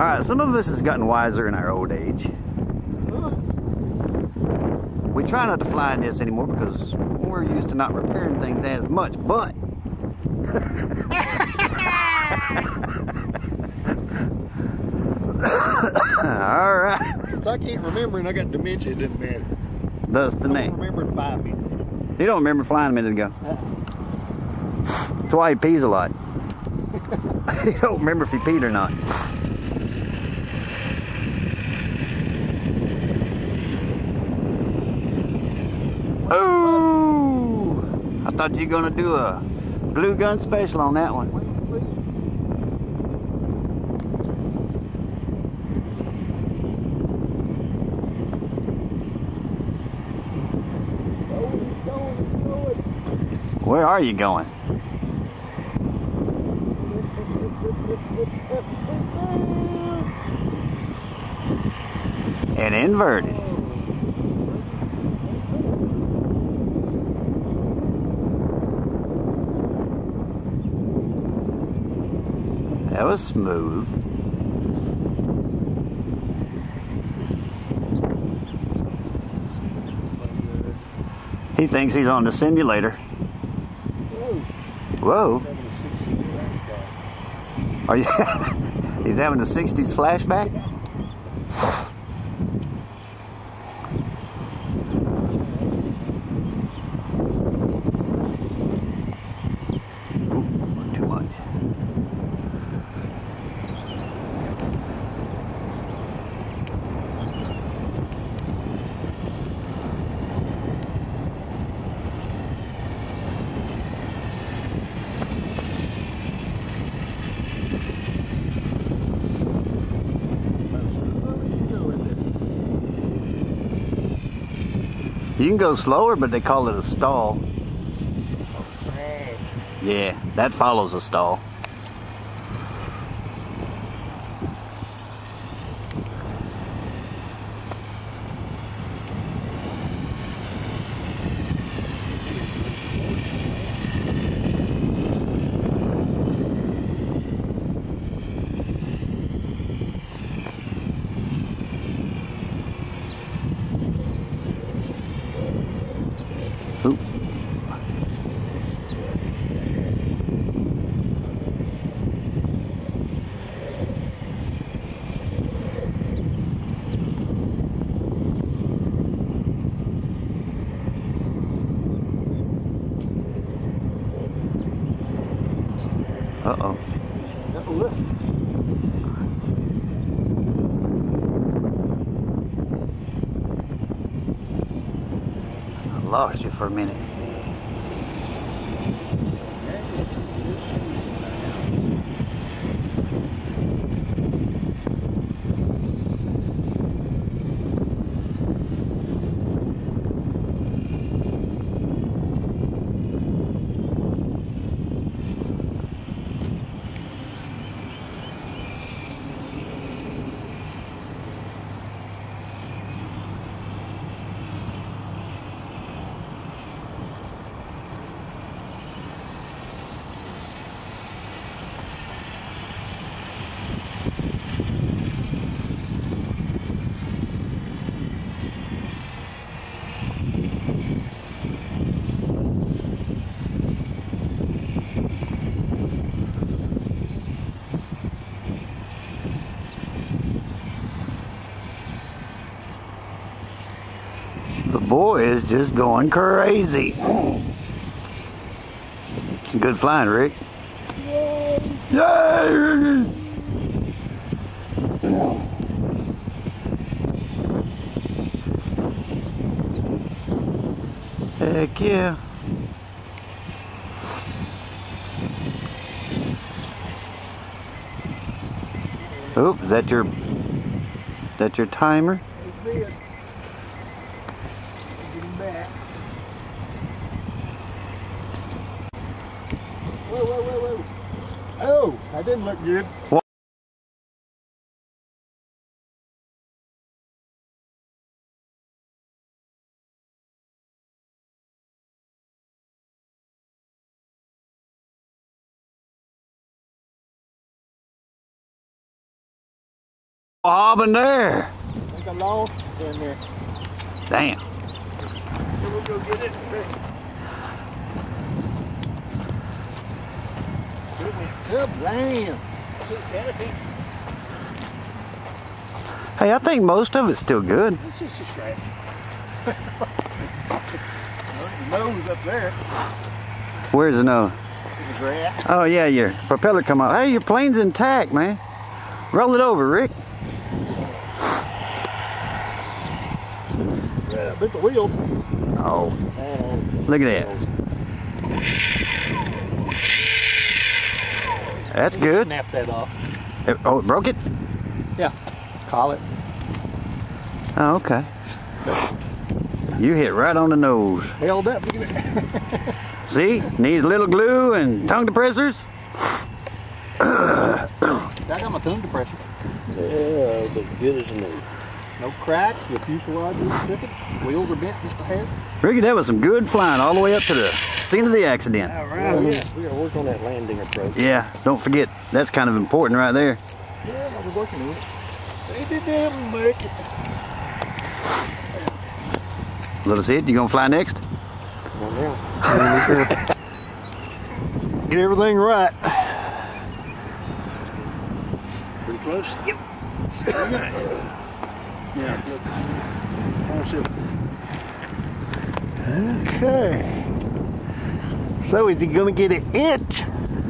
Alright, some of us has gotten wiser in our old age. We try not to fly in this anymore because we're used to not repairing things as much, but alright. If I can't remember and I got dementia, it doesn't matter. That's the I name. don't remember in 5 minutes. You don't remember flying a minute ago. That's why he pees a lot. You don't remember if he peed or not. Oh! I thought you were gonna do a glue gun special on that one. Where are you going? And inverted. That was smooth. He thinks he's on the simulator. Whoa. Are you? He's having a 60s flashback? Ooh, too much. You can go slower, but they call it a stall. Yeah, that follows a stall. Oop. Uh-oh. That's a lift. I lost you for a minute. The boy is just going crazy. It's good flying, Rick. Yay! Heck yeah. Oh, is that your timer? Whoa. Oh, that didn't look good. Hobbing there. I think I lost in there. Damn. Then we'll go get it. Good damn. Hey, I think most of it's still good. It's just a scratch. The nose up there. Where's the nose? In the grass. Oh yeah, your propeller come out. Hey, your plane's intact, man. Roll it over, Rick. Yeah, bit the wheel. Oh, look at that. That's good. Snap that off. Oh, it broke it? Yeah. Call it. Oh, okay. You hit right on the nose. Held up. Look at it. See? Needs a little glue and tongue depressors. I got my tongue depressor. Yeah, but good as new. No cracks. The fuselage is crooked. Wheels are bent just a hair. Ricky, that was some good flying all the way up to the scene of the accident. All right. Yeah, we gotta work on that landing approach. Yeah, don't forget, that's kind of important right there. Yeah, I was working on it. They didn't make it. Little Sid, you gonna fly next? Well, now. Get everything right. Pretty close? Yep. Yeah, look. Okay. So is he gonna get an inch?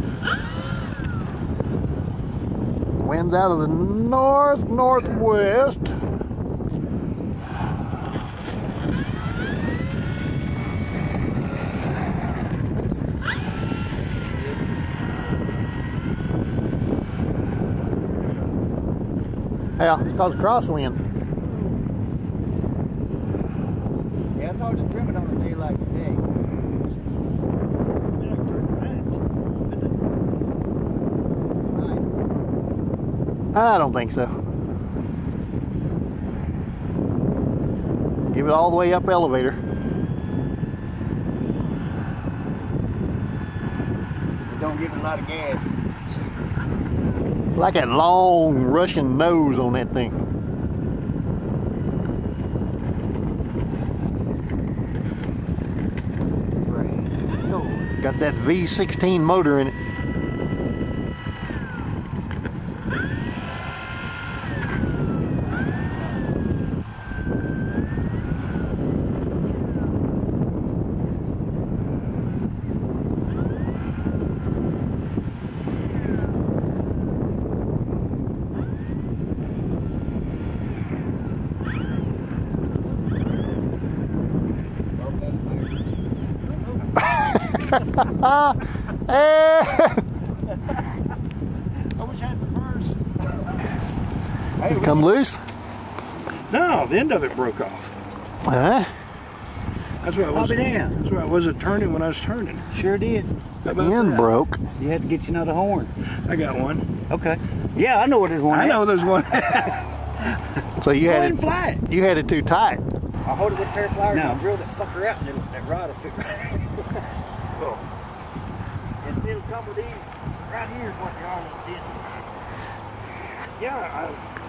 Wind's out of the northwest. Yeah, it's called crosswind. Yeah, it's hard to trim it on a day like today. I don't think so. Give it all the way up elevator. Don't give it a lot of gas. Like that long Russian nose on that thing. Got that V16 motor in it. I wish I had the purse. Did it come loose? No, the end of it broke off. Huh? That's where I was. Pop it in. That's where I wasn't turning when I was turning. Sure did. How The about end that? broke. You had to get you another horn. I got one. Okay. Yeah, I know what this one I is. know there's one. So you Go had ahead and it. fly it. You had it too tight. I'll hold it with a pair of pliers No. and I'll drill that fucker out and that rod will fit right. Oh. And see, it'll come with these. Right here is what they are. Let's see it. Yeah,